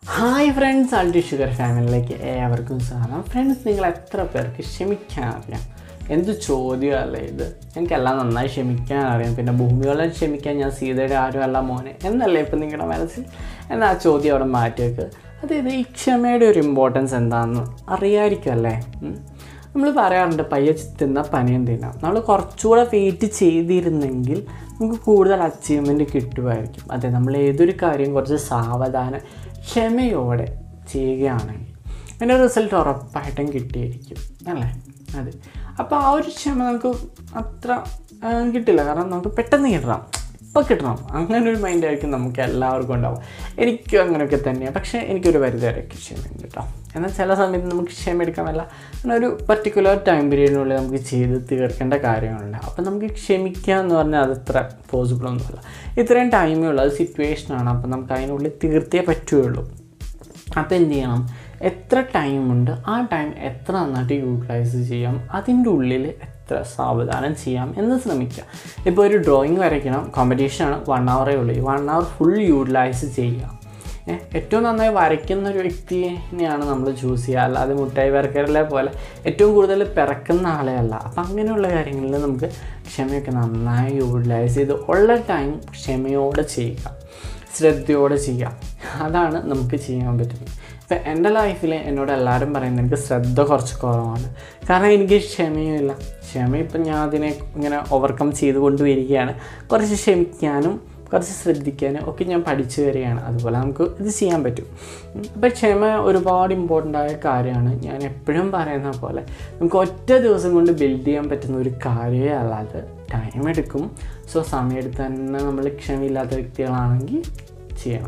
Hi friends, ആൾട്ടി sugar ഫാമിലിയിലേക്ക് ഏവർക്കും സ്വാഗതം. ഫ്രണ്ട്സ്, നിങ്ങൾ എത്ര പേർക്ക് ക്ഷമിക്കാൻ അറിയാം? എന്ത് ചോദ്യമല്ലേ ഇത്? എനിക്കെല്ലാം നന്നായി ക്ഷമിക്കാൻ അറിയാം, പിന്നെ ഭൂമിയോളം ക്ഷമിക്കാൻ ഞാൻ സീതയുടെ ആരുമല്ല മോനെ എന്നല്ലേ ഇപ്പം നിങ്ങളുടെ മനസ്സിൽ? എന്നാൽ ആ ചോദ്യം അവിടെ മാറ്റിവെക്ക്. അതായത് ഈ ക്ഷമയുടെ ഒരു ഇമ്പോർട്ടൻസ് എന്താണെന്ന് അറിയാമായിരിക്കുമല്ലേ? നമ്മൾ പറയാറുണ്ട്, പയ്യെ തിന്ന പനിയും തിന്നാം. നമ്മൾ കുറച്ചുകൂടെ വെയിറ്റ് ചെയ്തിരുന്നെങ്കിൽ നമുക്ക് കൂടുതൽ അച്ചീവ്മെൻറ്റ് കിട്ടുമായിരിക്കും. അതെ, നമ്മൾ ഏതൊരു കാര്യം കുറച്ച് സാവധാനം ക്ഷമയോടെ ചെയ്യുകയാണെങ്കിൽ അതിൻ്റെ റിസൾട്ട് ഉറപ്പായിട്ടും കിട്ടിയിരിക്കും അല്ലേ? അതെ, അപ്പോൾ ആ ഒരു ക്ഷമ നമുക്ക് അത്ര കിട്ടില്ല. കാരണം നമുക്ക് പെട്ടെന്ന് കിട്ടണം, ഇപ്പോൾ കിട്ടണം, അങ്ങനെ ഒരു മൈൻഡായിരിക്കും നമുക്ക് എല്ലാവർക്കും ഉണ്ടാവും. എനിക്കും അങ്ങനെയൊക്കെ തന്നെയാണ്. പക്ഷേ എനിക്കൊരു പരിധി വരെയൊക്കെ ക്ഷമയുണ്ട് കേട്ടോ. എന്നാൽ ചില സമയത്ത് നമുക്ക് ക്ഷമ എടുക്കാമല്ല, അങ്ങനെ ഒരു പർട്ടിക്കുലർ ടൈം പീരീഡിനുള്ളിൽ നമുക്ക് ചെയ്ത് തീർക്കേണ്ട കാര്യങ്ങളുണ്ട്. അപ്പോൾ നമുക്ക് ക്ഷമിക്കുക എന്ന് പറഞ്ഞാൽ അതത്ര പോസിബിളൊന്നുമല്ല. ഇത്രയും ടൈമേ ഉള്ളൂ, അത് സിറ്റുവേഷനാണ്. അപ്പോൾ നമുക്ക് അതിനുള്ളിൽ തീർത്തേ പറ്റുകയുള്ളൂ. അപ്പോൾ എന്ത് ചെയ്യണം? എത്ര ടൈമുണ്ട് ആ ടൈം എത്ര നന്നായിട്ട് യൂട്ടിലൈസ് ചെയ്യാം, അതിൻ്റെ ഉള്ളിൽ എത്ര സാവധാനം ചെയ്യാം എന്ന് ശ്രമിക്കുക. ഇപ്പോൾ ഒരു ഡ്രോയിങ് വരയ്ക്കണം, കോമ്പറ്റീഷനാണ്, 1 hour ഉള്ളൂ. ഈ 1 hour ഫുൾ യൂട്ടിലൈസ് ചെയ്യുക. ഏറ്റവും നന്നായി വരയ്ക്കുന്ന ഒരു വ്യക്തിനെയാണ് നമ്മൾ ചൂസ് ചെയ്യുക, അല്ലാതെ മുട്ടായി വരക്കരലെ പോലെ ഏറ്റവും കൂടുതൽ പിറക്കുന്ന ആളെ അല്ല. അപ്പം അങ്ങനെയുള്ള കാര്യങ്ങളിൽ നമുക്ക് ക്ഷമയൊക്കെ നന്നായി യൂട്ടിലൈസ് ചെയ്ത് ഉള്ള ടൈം ക്ഷമയോടെ ചെയ്യുക, ശ്രദ്ധയോടെ ചെയ്യുക. അതാണ് നമുക്ക് ചെയ്യാൻ പറ്റുന്നത്. ഇപ്പം എൻ്റെ ലൈഫിൽ എന്നോട് എല്ലാവരും പറയുന്നത് എനിക്ക് ശ്രദ്ധ കുറച്ച് കുറവാണ്. കാരണം എനിക്ക് ക്ഷമയുമില്ല. ഇപ്പം ഞാൻ അതിനെ ഇങ്ങനെ ഓവർകം ചെയ്തുകൊണ്ട് വരികയാണ്. കുറച്ച് ക്ഷമിക്കാനും കുറച്ച് ശ്രദ്ധിക്കാനും ഒക്കെ ഞാൻ പഠിച്ചു വരികയാണ്. അതുപോലെ നമുക്ക് ഇത് ചെയ്യാൻ പറ്റും. അപ്പോൾ ക്ഷമ ഒരുപാട് ഇമ്പോർട്ടൻ്റ് ആയ കാര്യമാണ്. ഞാൻ എപ്പോഴും പറയുന്ന പോലെ നമുക്ക് ഒറ്റ ദിവസം കൊണ്ട് ബിൽഡ് ചെയ്യാൻ പറ്റുന്ന ഒരു കാര്യമേ അല്ലാതെ ടൈം എടുക്കും. സോ സമയമെടുത്ത് തന്നെ നമ്മൾ ക്ഷമയില്ലാത്ത വ്യക്തികളാണെങ്കിൽ ചെയ്യണം.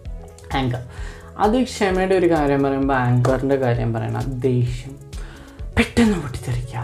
ആങ്കർ, അത് ക്ഷമയുടെ ഒരു കാര്യം പറയുമ്പോൾ ആങ്കറിൻ്റെ കാര്യം പറയണം. ദേഷ്യം പെട്ടെന്ന് പൊട്ടിത്തെറിക്കുക,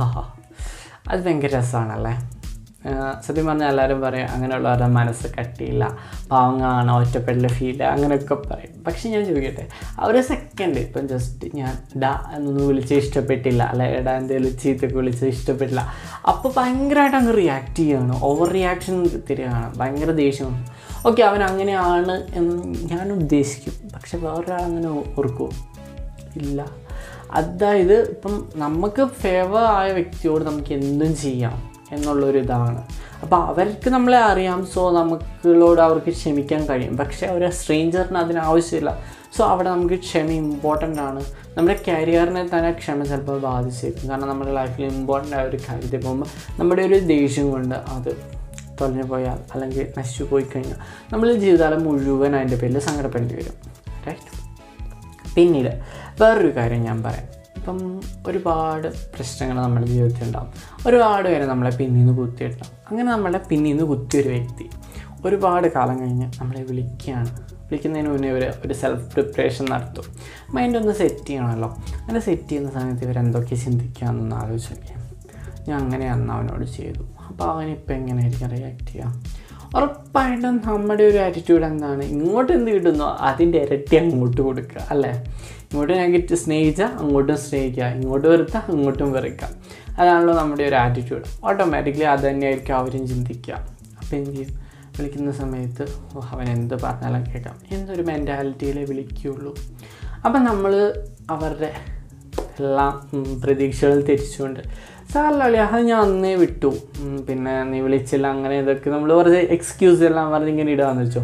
അത് ഭയങ്കര രസമാണല്ലേ? സത്യം പറഞ്ഞാൽ എല്ലാവരും പറയും അങ്ങനെയുള്ളവരുടെ മനസ്സ് കട്ടിയില്ല, പാവങ്ങളാണ്, ഒറ്റപ്പെടൽ ഫീൽ അങ്ങനെയൊക്കെ പറയും. പക്ഷെ ഞാൻ ചോദിക്കട്ടെ, ഒരു സെക്കൻഡ് ഇപ്പം ജസ്റ്റ് ഞാൻ ഡാ എന്നൊന്ന് വിളിച്ച് ഇഷ്ടപ്പെട്ടില്ല, അല്ലെ എടാ എന്തെങ്കിലും ചീത്തൊക്കെ വിളിച്ച് ഇഷ്ടപ്പെട്ടില്ല, അപ്പോൾ ഭയങ്കരമായിട്ട് അങ്ങ് റിയാക്ട് ചെയ്യുകയാണ്, ഓവർ റിയാക്ഷൻ തരികയാണ്, ഭയങ്കര ദേഷ്യമാണ്. ഓക്കെ, അവൻ അങ്ങനെയാണ് എന്ന് ഞാൻ ഉദ്ദേശിക്കും, പക്ഷെ വേറൊരാൾ അങ്ങനെ ഓർക്കുമോ? ഇല്ല. അതായത് ഇപ്പം നമുക്ക് ഫേവർ ആയ വ്യക്തിയോട് നമുക്ക് എന്തും ചെയ്യാം എന്നുള്ളൊരിതാണ്. അപ്പോൾ അവർക്ക് നമ്മളെ അറിയാം, സോ നമുക്കുള്ളോട് അവർക്ക് ക്ഷമിക്കാൻ കഴിയും. പക്ഷേ ഒരു സ്ട്രേഞ്ചറിന് അതിനാവശ്യമില്ല. സോ അവിടെ നമുക്ക് ക്ഷമ ഇമ്പോർട്ടൻ്റ് ആണ്. നമ്മുടെ കരിയറിനെ തന്നെ ക്ഷമ ചിലപ്പോൾ ബാധിച്ചേക്കും. കാരണം നമ്മുടെ ലൈഫിൽ ഇമ്പോർട്ടൻ്റ് ആയ ഒരു കാര്യത്തിൽ പോകുമ്പോൾ നമ്മുടെ ഒരു ദേഷ്യം കൊണ്ട് അത് തൊലഞ്ഞു പോയാൽ അല്ലെങ്കിൽ നശിച്ചു പോയി കഴിഞ്ഞാൽ നമ്മൾ ജീവിതകാലം മുഴുവൻ അതിൻ്റെ പേരിൽ സങ്കടപ്പെടേണ്ടി വരും. റൈറ്റ്? പിന്നീട് വേറൊരു കാര്യം ഞാൻ പറയാം. ഇപ്പം ഒരുപാട് പ്രശ്നങ്ങൾ നമ്മുടെ ജീവിതത്തിൽ ഉണ്ടാകും. ഒരുപാട് പേര് നമ്മളെ പിന്നിൽ നിന്ന് കുത്തിയിട്ടുണ്ടാകും. അങ്ങനെ നമ്മളെ പിന്നിൽ നിന്ന് കുത്തിയൊരു വ്യക്തി ഒരുപാട് കാലം കഴിഞ്ഞ് നമ്മളെ വിളിക്കുന്നതിന് മുന്നേ ഒരു സെൽഫ് പ്രിപ്പറേഷൻ നടത്തും. മൈൻഡ് ഒന്ന് സെറ്റ് ചെയ്യണമല്ലോ. അങ്ങനെ സെറ്റ് ചെയ്യുന്ന സമയത്ത് ഇവരെന്തൊക്കെ ചിന്തിക്കാമെന്നൊന്ന് ആലോചിക്കുക. ഞാൻ അങ്ങനെ അന്ന് അവനോട് ചെയ്തു, അപ്പോൾ അവനിപ്പോൾ എങ്ങനെയായിരിക്കും റിയാക്ട് ചെയ്യുക? ഉറപ്പായിട്ടും നമ്മുടെ ഒരു ആറ്റിറ്റ്യൂഡ് എന്താണ്? ഇങ്ങോട്ട് എന്ത് കിട്ടുന്നോ അതിൻ്റെ ഇരട്ടി അങ്ങോട്ട് കൊടുക്കുക, അല്ലേ? ഇങ്ങോട്ട് നെഗറ്റീവ് സ്നേഹിച്ചാൽ അങ്ങോട്ടും സ്നേഹിക്കുക, ഇങ്ങോട്ട് വെറുത്താൽ അങ്ങോട്ടും വെറുക്കുക. അതാണല്ലോ നമ്മുടെ ഒരു ആറ്റിറ്റ്യൂഡ്. ഓട്ടോമാറ്റിക്കലി അത് തന്നെയായിരിക്കും അവരും ചിന്തിക്കുക. അപ്പോൾ എന്ത് ചെയ്യും? വിളിക്കുന്ന സമയത്ത് അവൻ എന്ത് പറഞ്ഞാലും കേൾക്കാം എന്നൊരു മെൻറ്റാലിറ്റിയിലേ വിളിക്കുകയുള്ളൂ. അപ്പം നമ്മൾ അവരുടെ എല്ലാ പ്രതീക്ഷകളും തിരിച്ചുകൊണ്ട് സാറില്ല, അത് ഞാൻ അന്നേ വിട്ടു, പിന്നെ നീ വിളിച്ചില്ല, അങ്ങനെ ഇതൊക്കെ നമ്മൾ കുറച്ച് എക്സ്ക്യൂസ് എല്ലാം പറഞ്ഞ് ഇങ്ങനെ ഇടുകയെന്ന് വെച്ചോ,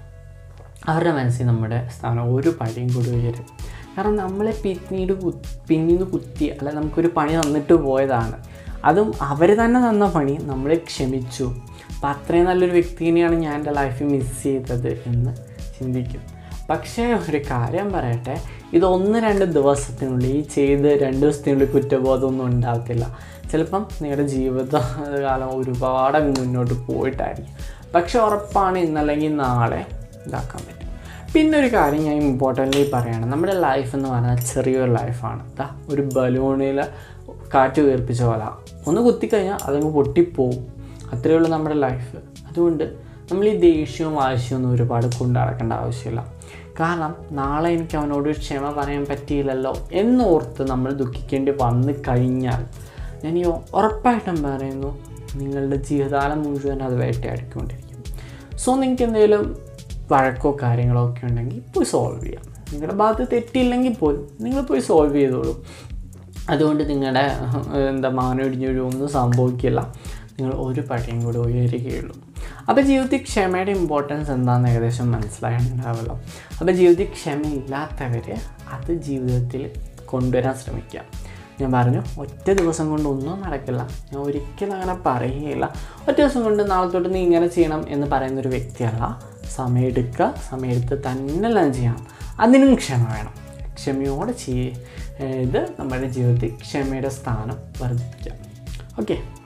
അവരുടെ മനസ്സിൽ നമ്മുടെ സ്ഥാനം ഒരു പടിയും കൂടി ഉയരും. കാരണം നമ്മളെ പിന്നീട് കുത്തി അല്ല നമുക്കൊരു പണി തന്നിട്ട് പോയതാണ്. അതും അവർ തന്നെ തന്ന പണി നമ്മൾ ക്ഷമിച്ചു. അപ്പം അത്രയും നല്ലൊരു വ്യക്തിനെയാണ് ഞാൻ എൻ്റെ ലൈഫിൽ മിസ് ചെയ്തത് എന്ന് ചിന്തിക്കും. പക്ഷേ ഒരു കാര്യം പറയട്ടെ, ഇത് 1-2 ദിവസത്തിനുള്ളിൽ ഈ ചെയ്ത് 2 ദിവസത്തിനുള്ളിൽ കുറ്റബോധമൊന്നും ഉണ്ടാകത്തില്ല. ചിലപ്പം നിങ്ങളുടെ ജീവിതകാലം ഒരുപാട് മുന്നോട്ട് പോയിട്ടായിരിക്കും. പക്ഷെ ഉറപ്പാണ് ഇന്നല്ലെങ്കിൽ നാളെ ഇതാക്കാൻ പറ്റും. പിന്നെ ഒരു കാര്യം ഞാൻ ഇമ്പോർട്ടൻ്റ്ലി പറയുകയാണ്, നമ്മുടെ ലൈഫ് എന്ന് പറഞ്ഞാൽ ചെറിയൊരു ലൈഫാണ്. ഒരു ബലൂണിൽ കാറ്റ് വീർപ്പിച്ച പോലെ ഒന്ന് കുത്തിക്കഴിഞ്ഞാൽ അതങ്ങ് പൊട്ടിപ്പോവും. അത്രയേ ഉള്ളൂ നമ്മുടെ ലൈഫ്. അതുകൊണ്ട് നമ്മൾ ഈ ദേഷ്യവും വാശിയൊന്നും ഒരുപാട് കൊണ്ടു നടക്കേണ്ട ആവശ്യമില്ല. കാരണം നാളെ എനിക്ക് അവനോട് ക്ഷമ പറയാൻ പറ്റിയില്ലല്ലോ എന്നോർത്ത് നമ്മൾ ദുഃഖിക്കേണ്ടി വന്നു കഴിഞ്ഞാൽ ഞാൻ ഉറപ്പായിട്ടും പറയുന്നു, നിങ്ങളുടെ ജീവിതകാലം മുഴുവൻ അത് വേട്ടയാടിക്കൊണ്ടിരിക്കും. സോ നിങ്ങൾക്ക് എന്തെങ്കിലും വഴക്കോ കാര്യങ്ങളോ ഒക്കെ ഉണ്ടെങ്കിൽ പോയി സോൾവ് ചെയ്യാം. നിങ്ങളുടെ ഭാഗത്ത് തെറ്റില്ലെങ്കിൽ പോലും നിങ്ങൾ പോയി സോൾവ് ചെയ്തോളൂ. അതുകൊണ്ട് നിങ്ങളുടെ മാനം ഇടിഞ്ഞൊന്നും സംഭവിക്കില്ല. നിങ്ങൾ ഒരു പടിയും കൂടി ഉയരുകയുള്ളൂ. അപ്പോൾ ജീവിതത്തിൽ ക്ഷമയുടെ ഇമ്പോർട്ടൻസ് എന്താണെന്ന് ഏകദേശം മനസ്സിലായിട്ടുണ്ടാവുമല്ലോ. അപ്പോൾ ജീവിതത്തിൽ ക്ഷമയില്ലാത്തവർ അത് ജീവിതത്തിൽ കൊണ്ടുവരാൻ ശ്രമിക്കുക. ഞാൻ പറഞ്ഞു ഒറ്റ ദിവസം കൊണ്ട് ഒന്നും നടക്കില്ല, ഞാൻ ഒരിക്കലും അങ്ങനെ പറയുകയില്ല. ഒറ്റ ദിവസം കൊണ്ട് നാളെ തൊട്ട് നീ ഇങ്ങനെ ചെയ്യണം എന്ന് പറയുന്നൊരു വ്യക്തിയല്ല. സമയമെടുക്കുക, സമയമെടുത്ത് തന്നെ എല്ലാം ചെയ്യണം. അതിനും ക്ഷമ വേണം. ക്ഷമയോടെ ഇത് നമ്മുടെ ജീവിതത്തിൽ ക്ഷമയുടെ സ്ഥാനം വർദ്ധിക്കുക. ഓക്കെ.